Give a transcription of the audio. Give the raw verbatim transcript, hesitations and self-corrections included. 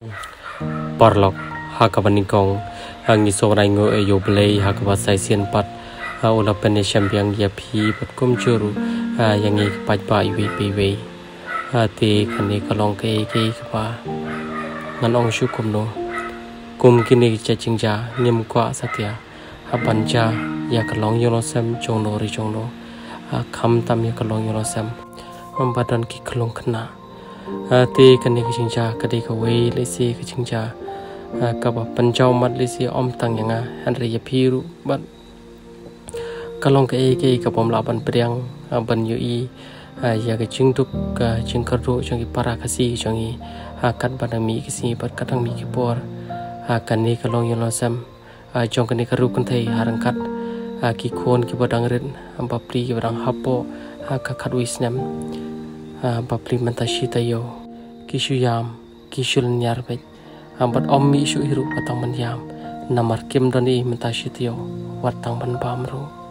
Parlok hakabanikong ang isong rango e yoblay hakabasay sian pat ula pene champion yapi pat kumjuru yang i pat pa iwi piwi ati kani kalong ke ke pa nganong syukum no kum kini cacingja nim kwa satya abanja ya kalong yonosam jongno ri jongno kham tam ya kalong yonosam membadan ki kalong kena ati kani cacingja kadi ka wei lesi cacingja kaba penjau mat lesi om tang yang henry yapiru bat kalong ke ke ka pom laban priang ban yui ya ke jingtuk ka jingkardo jangi para kasi jangi akan padami kisi bat kadang mi ki por akan ni kalong yonosam jong kani karu kan thai harangkat ki khon ki dangrit amba pli ki barang hapo ka khadwisnam amba pli mynta shiatiew ki shuyam ki shul nyar bet ambat ommi isu hiru patang menyam namar kim doni mynta shiatiew watang ban pamru